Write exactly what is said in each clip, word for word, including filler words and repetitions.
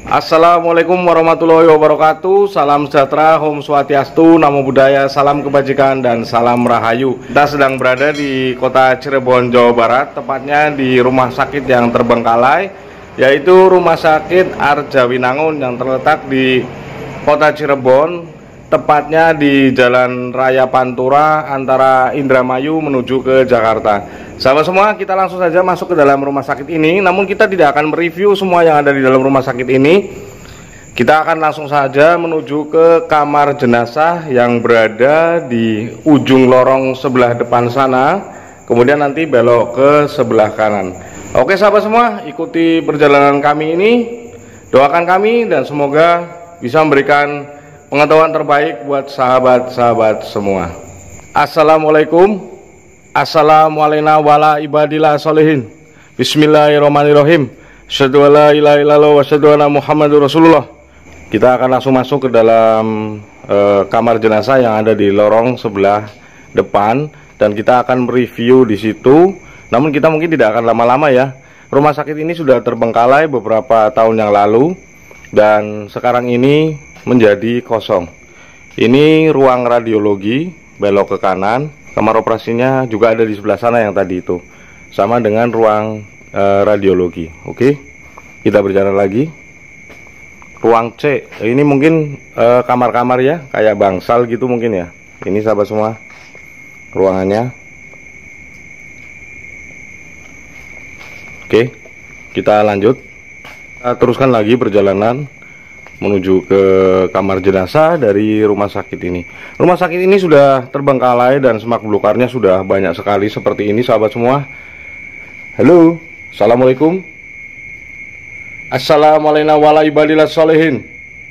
Assalamualaikum warahmatullahi wabarakatuh. Salam sejahtera, Om Swastiastu, Namo Buddhaya, salam kebajikan dan salam rahayu. Kita sedang berada di kota Cirebon, Jawa Barat, tepatnya di rumah sakit yang terbengkalai, yaitu Rumah Sakit Arjawinangun yang terletak di kota Cirebon, tepatnya di Jalan Raya Pantura antara Indramayu menuju ke Jakarta. Sahabat semua, kita langsung saja masuk ke dalam rumah sakit ini. Namun kita tidak akan mereview semua yang ada di dalam rumah sakit ini. Kita akan langsung saja menuju ke kamar jenazah yang berada di ujung lorong sebelah depan sana. Kemudian nanti belok ke sebelah kanan. Oke sahabat semua, ikuti perjalanan kami ini. Doakan kami dan semoga bisa memberikan pengetahuan terbaik buat sahabat-sahabat semua. Assalamualaikum. Assalamualaikum warahmatullahi wabarakatuh. Bismillahirrahmanirrahim. Asyhadu an la ilaha illallah wa asyhadu anna Muhammadur Rasulullah. Kita akan langsung masuk ke dalam uh, kamar jenazah yang ada di lorong sebelah depan dan kita akan mereview di situ. Namun kita mungkin tidak akan lama-lama ya. Rumah sakit ini sudah terbengkalai beberapa tahun yang lalu dan sekarang ini menjadi kosong. Ini ruang radiologi, belok ke kanan. Kamar operasinya juga ada di sebelah sana yang tadi itu, sama dengan ruang e, radiologi. Oke, kita berjalan lagi. Ruang C, ini mungkin kamar-kamar ya, kayak bangsal gitu mungkin ya. Ini sahabat semua, ruangannya. Oke, kita lanjut. Kita teruskan lagi perjalanan menuju ke kamar jenazah dari rumah sakit ini. Rumah sakit ini sudah terbengkalai dan semak belukarnya sudah banyak sekali seperti ini sahabat semua. Halo, assalamualaikum. Assalamualaikum warahmatullahi wabarakatuh.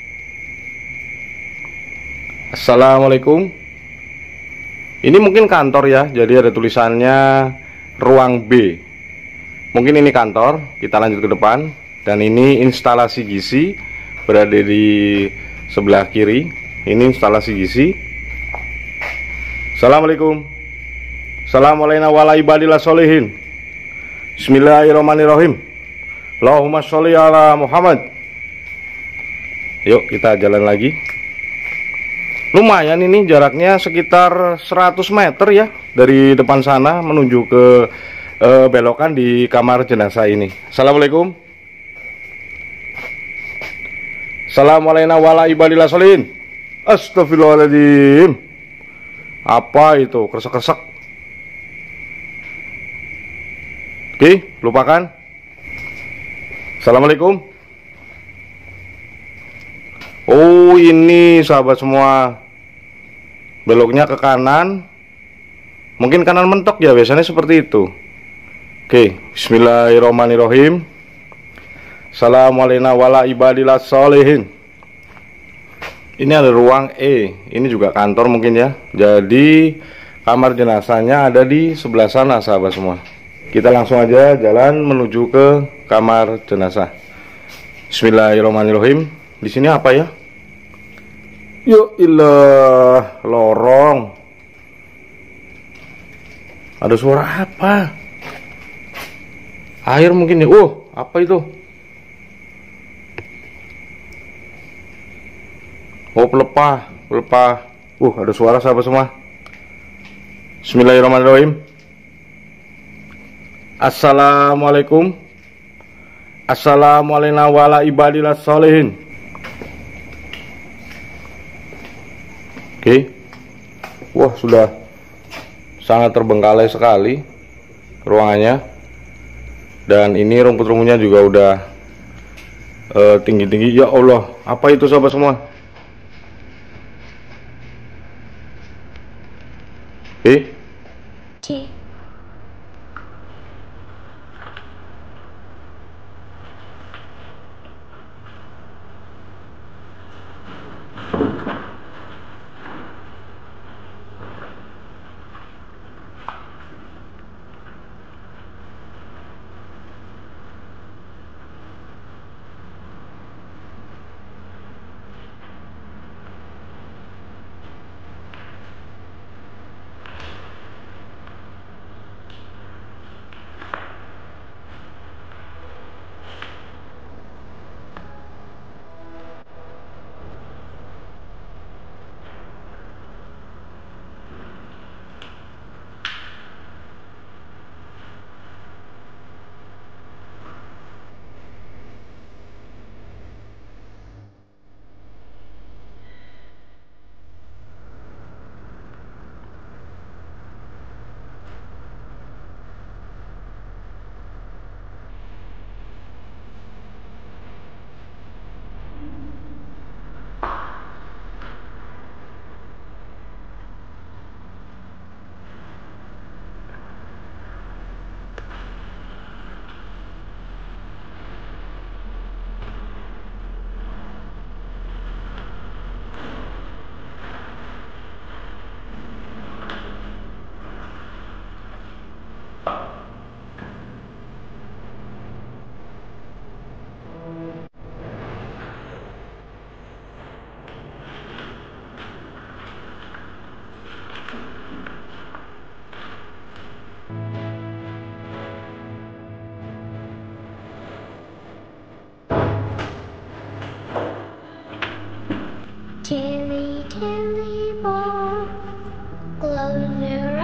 Assalamualaikum. Ini mungkin kantor ya, jadi ada tulisannya ruang B. Mungkin ini kantor. Kita lanjut ke depan. Dan ini instalasi gizi berada di sebelah kiri. Ini instalasi gizi. Assalamualaikum. Assalamualaikum warahmatullahi wabarakatuh. Bismillahirrahmanirrahim. Allahumma sholli ala Muhammad. Yuk kita jalan lagi. Lumayan ini jaraknya sekitar seratus meter ya dari depan sana menuju ke eh, belokan di kamar jenazah ini. Assalamualaikum. Assalamualaikum warahmatullahi wabarakatuh. Astagfirullahaladzim. Apa itu? Kresek-kresek. Oke, lupakan. Assalamualaikum. Oh ini sahabat semua, beloknya ke kanan. Mungkin kanan mentok ya, biasanya seperti itu. Oke, bismillahirrahmanirrahim. Assalamualaikum warahmatullahi wabarakatuh. Ini ada ruang E. Ini juga kantor mungkin ya. Jadi kamar jenazahnya ada di sebelah sana sahabat semua. Kita langsung aja jalan menuju ke kamar jenazah. Bismillahirrahmanirrahim. Di sini apa ya? Yo ilah, lorong. Ada suara apa? Air mungkin ya. Oh, apa itu? Oh pelepah, pelepah. Uh, ada suara sahabat semua. Bismillahirrahmanirrahim. Assalamualaikum. Assalamualaikum warahmatullahi wabarakatuh. Oke. Wah, sudah sangat terbengkalai sekali ruangannya. Dan ini rumput-rumputnya juga udah tinggi-tinggi. Uh, ya Allah, apa itu sahabat semua? Eh? C. Bismillahirrahmanirrahim.